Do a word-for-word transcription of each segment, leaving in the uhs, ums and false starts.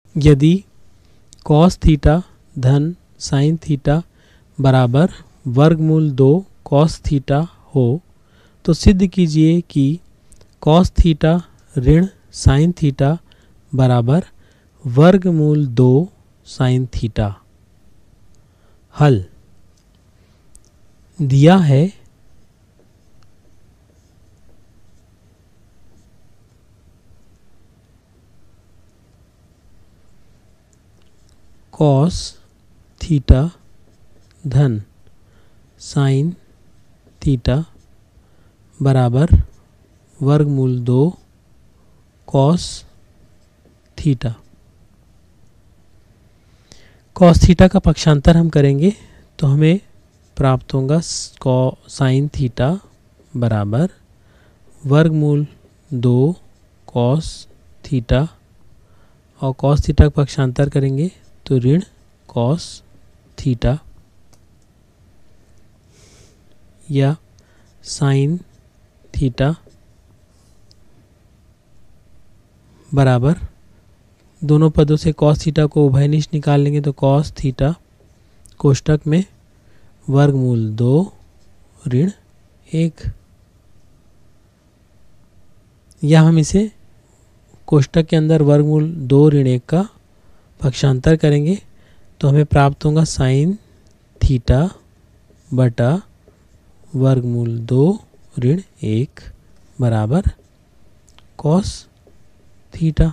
यदि cos theta धन sine theta बराबर वर्गमूल दो कॉस थीटा हो तो सिद्ध कीजिए कि कॉस थीटा ऋण साइन थीटा बराबर वर्गमूल दो साइन थीटा। हल दिया है कॉस थीटा धन साइन थीटा बराबर वर्गमूल दो कॉस थीटा। कॉस थीटा का पक्षांतर हम करेंगे तो हमें प्राप्त होगा साइन थीटा बराबर वर्गमूल दो कॉस थीटा, और कॉस थीटा का पक्षांतर करेंगे तो ऋण कॉस थीटा या साइन थीटा बराबर, दोनों पदों से कॉस थीटा को उभयनिष्ठ निकाल लेंगे तो कॉस थीटा कोष्टक में वर्गमूल दो ऋण एक, या हम इसे कोष्टक के अंदर वर्गमूल दो ऋण एक का पक्षांतर करेंगे तो हमें प्राप्त होगा साइन थीटा बटा वर्गमूल दो ऋण एक बराबर कॉस थीटा,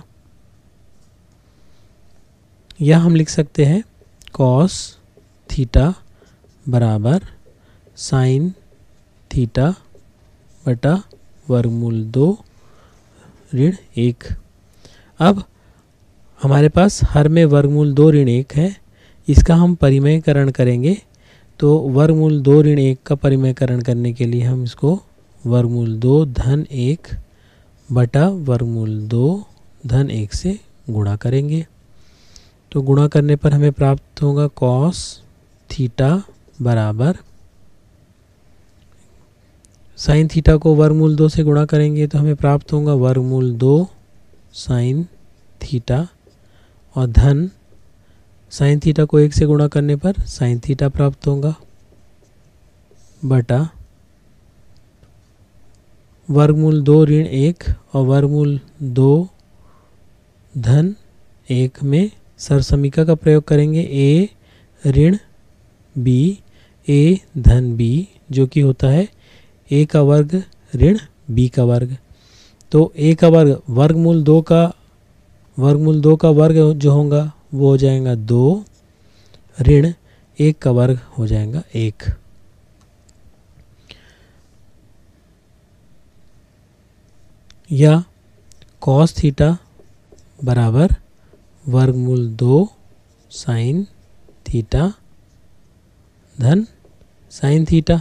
या हम लिख सकते हैं कॉस थीटा बराबर साइन थीटा बटा वर्गमूल दो ऋण एक। अब हमारे पास हर में वर्गमूल दो ऋण एक है, इसका हम परिमेयकरण करेंगे तो वर्गमूल दो ऋण एक का परिमेयकरण करने के लिए हम इसको वर्गमूल दो धन एक बटा वर्गमूल दो धन एक से गुणा करेंगे। तो गुणा करने पर हमें प्राप्त होगा कॉस थीटा बराबर, साइन थीटा को वर्गमूल दो से गुणा करेंगे तो हमें प्राप्त होगा वर्गमूल दो साइन थीटा, और धन साइन थीटा को एक से गुणा करने पर साइन थीटा प्राप्त होगा बटा वर्गमूल दो ऋण एक और वर्गमूल दो धन एक में सरसमीका का प्रयोग करेंगे, ए ऋण बी ए धन बी जो कि होता है ए का वर्ग ऋण बी का वर्ग। तो ए का वर्ग वर्गमूल दो का वर्गमूल दो का वर्ग जो होगा वो हो जाएगा दो ऋण एक का वर्ग हो जाएगा एक। या कॉस थीटा बराबर वर्गमूल दो साइन थीटा धन साइन थीटा,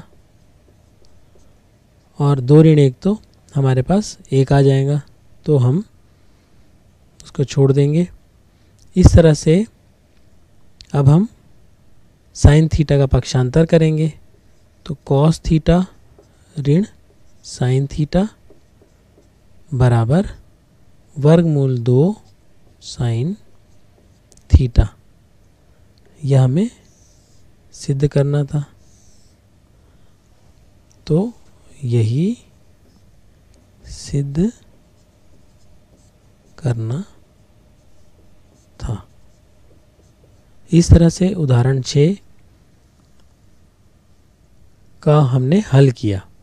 और दो ऋण एक तो हमारे पास एक आ जाएगा तो हम उसको छोड़ देंगे। इस तरह से अब हम साइन थीटा का पक्षांतर करेंगे तो कॉस थीटा ऋण साइन थीटा बराबर वर्गमूल दो साइन थीटा, यह हमें सिद्ध करना था। तो यही सिद्ध करना था। इस तरह से उदाहरण छः का हमने हल किया।